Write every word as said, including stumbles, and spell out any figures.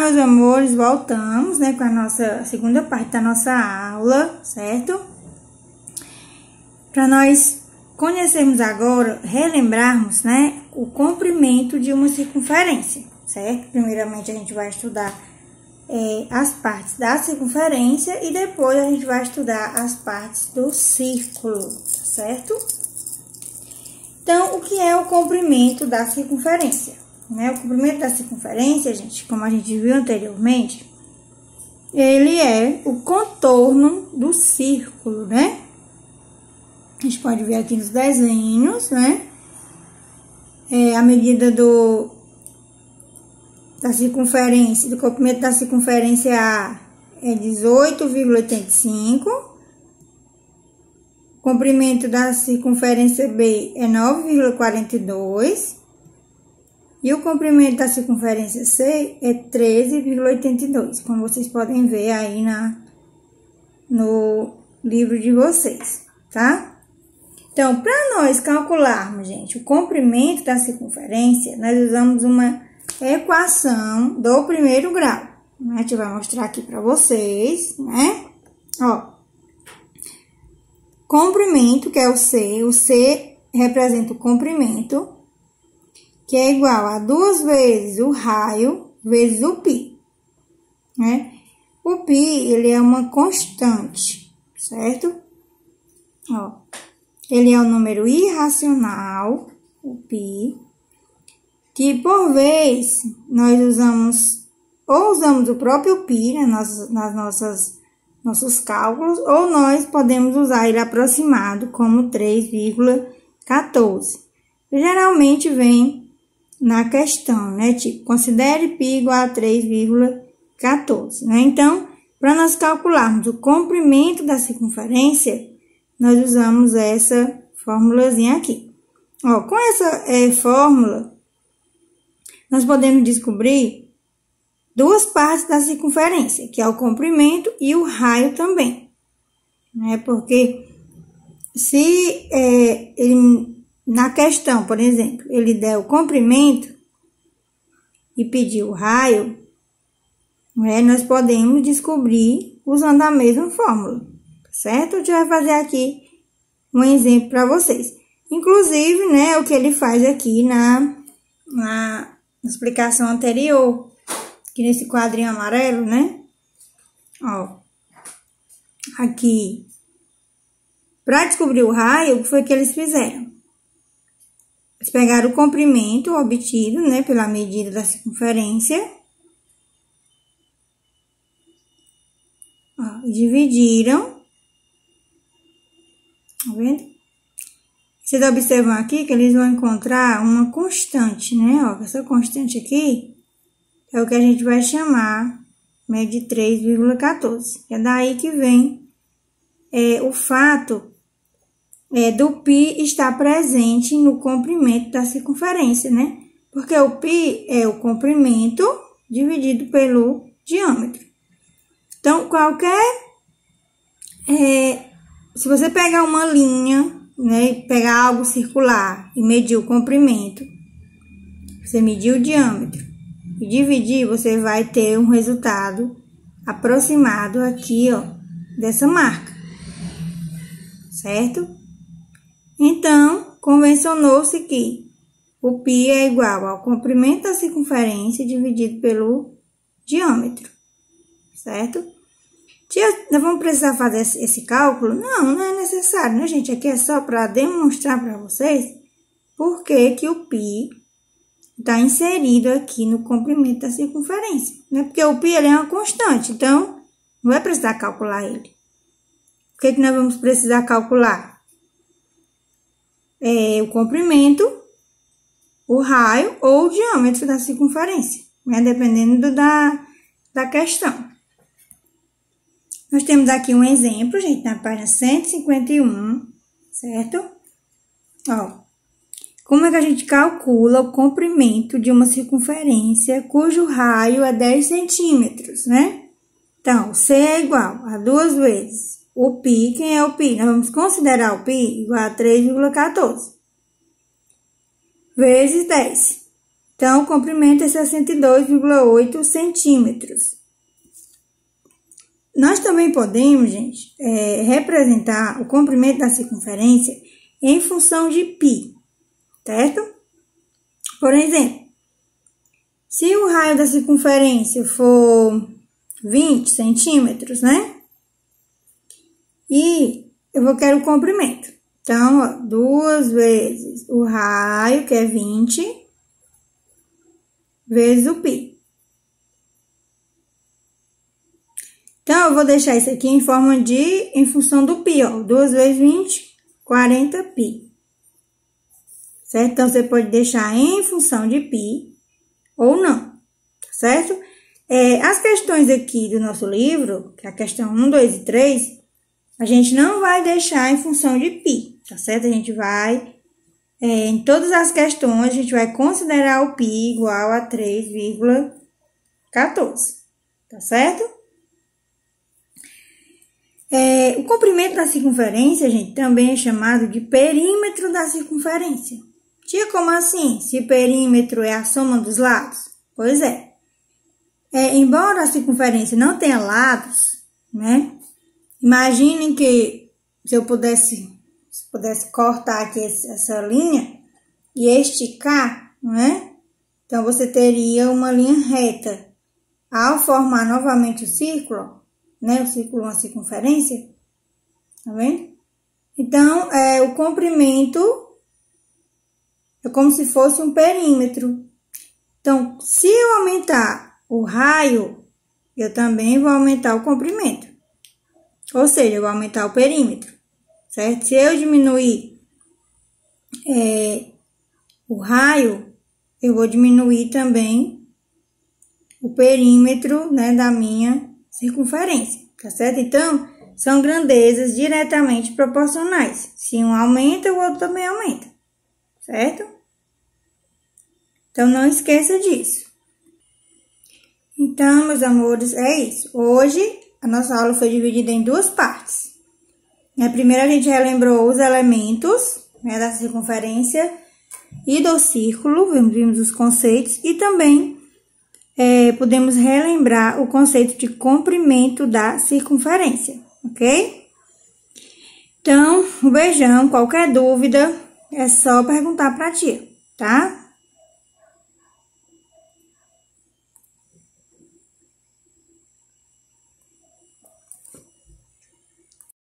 meus amores, voltamos, né, com a nossa segunda parte da nossa aula, certo? Para nós conhecermos agora, relembrarmos, né, o comprimento de uma circunferência, certo? Primeiramente, a gente vai estudar é, as partes da circunferência e depois a gente vai estudar as partes do círculo, certo? Então, o que é o comprimento da circunferência? Né? O comprimento da circunferência, gente, como a gente viu anteriormente, ele é o contorno do círculo, né? A gente pode ver aqui nos desenhos, né? É, a medida do, da circunferência, do comprimento da circunferência A é dezoito vírgula oitenta e cinco. O comprimento da circunferência B é nove vírgula quarenta e dois. E o comprimento da circunferência C é treze vírgula oitenta e dois, como vocês podem ver aí na, no livro de vocês, tá? Então, para nós calcularmos, gente, o comprimento da circunferência, nós usamos uma equação do primeiro grau. A gente vai mostrar aqui para vocês, né? Ó, comprimento, que é o C, o C representa o comprimento, que é igual a duas vezes o raio vezes o π, né? O π, ele é uma constante, certo? Ó, ele é um número irracional, o π, que por vez nós usamos, ou usamos o próprio π, né, nas, nas nossas, nossos cálculos, ou nós podemos usar ele aproximado como três vírgula quatorze. Geralmente vem na questão, né? Tipo, considere π igual a três vírgula quatorze, né? Então, para nós calcularmos o comprimento da circunferência, nós usamos essa formulazinha aqui. Ó, com essa é, fórmula, nós podemos descobrir duas partes da circunferência, que é o comprimento e o raio também, né? Porque se é, ele... na questão, por exemplo, ele der o comprimento e pedir o raio, né, nós podemos descobrir usando a mesma fórmula, certo? A gente vai fazer aqui um exemplo para vocês. Inclusive, né, o que ele faz aqui na, na explicação anterior, aqui nesse quadrinho amarelo, né? Ó, aqui, para descobrir o raio, o que foi que eles fizeram? Eles pegaram o comprimento obtido, né, pela medida da circunferência. Ó, e dividiram. Tá vendo? Vocês observam aqui que eles vão encontrar uma constante, né? Ó, essa constante aqui é o que a gente vai chamar, né, de três vírgula quatorze. É daí que vem é, o fato É, do π está presente no comprimento da circunferência, né? Porque o π é o comprimento dividido pelo diâmetro. Então, qualquer... É, se você pegar uma linha, né? Pegar algo circular e medir o comprimento, você medir o diâmetro e dividir, você vai ter um resultado aproximado aqui, ó, dessa marca. Certo? Então, convencionou-se que o π é igual ao comprimento da circunferência dividido pelo diâmetro, certo? Tia, nós vamos precisar fazer esse cálculo? Não, não é necessário, né, gente? Aqui é só para demonstrar para vocês por que que o π está inserido aqui no comprimento da circunferência, né? Porque o π ele é uma constante, então não vai precisar calcular ele. O que que nós vamos precisar calcular? É o comprimento, o raio ou o diâmetro da circunferência, né? Dependendo da, da questão. Nós temos aqui um exemplo, gente, na página cento e cinquenta e um, certo? Ó, como é que a gente calcula o comprimento de uma circunferência cujo raio é dez centímetros, né? Então, C é igual a duas vezes o π. Quem é o π? Nós vamos considerar o π igual a três vírgula quatorze vezes dez. Então, o comprimento é sessenta e dois vírgula oito centímetros. Nós também podemos, gente, é, representar o comprimento da circunferência em função de π, certo? Por exemplo, se o raio da circunferência for vinte centímetros, né? E eu vou querer o comprimento. Então, ó, duas vezes o raio, que é vinte, vezes o π. Então, eu vou deixar isso aqui em forma de, em função do π, ó. duas vezes vinte, quarenta π. Certo? Então, você pode deixar em função de π ou não, tá certo? É, as questões aqui do nosso livro, que é a questão um, dois e três, a gente não vai deixar em função de π, tá certo? A gente vai, é, em todas as questões, a gente vai considerar o π igual a três vírgula quatorze, tá certo? É, o comprimento da circunferência, gente, também é chamado de perímetro da circunferência. Tia, como assim? Se perímetro é a soma dos lados? Pois é. É, embora a circunferência não tenha lados, né? Imaginem que se eu pudesse, se pudesse cortar aqui essa linha e esticar, né? Então, você teria uma linha reta. Ao formar novamente o círculo, né? O círculo, uma circunferência, tá vendo? Então, é, o comprimento é como se fosse um perímetro. Então, se eu aumentar o raio, eu também vou aumentar o comprimento. Ou seja, eu vou aumentar o perímetro, certo? Se eu diminuir é, o raio, eu vou diminuir também o perímetro, né, da minha circunferência, tá certo? Então, são grandezas diretamente proporcionais. Se um aumenta, o outro também aumenta, certo? Então, não esqueça disso. Então, meus amores, é isso. Hoje, a nossa aula foi dividida em duas partes. Na primeira, a gente relembrou os elementos, né, da circunferência e do círculo, vimos os conceitos, e também É, podemos relembrar o conceito de comprimento da circunferência, ok? Então, um beijão, qualquer dúvida é só perguntar pra tia, tá?